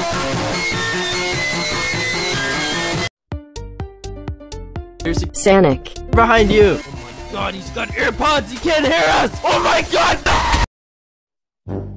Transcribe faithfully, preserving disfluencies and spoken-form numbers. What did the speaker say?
Here's a Sonic. behind you. Oh my god, he's got earpods. He can't hear us. Oh my god.